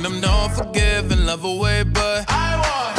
them don't forgive and love away, but I want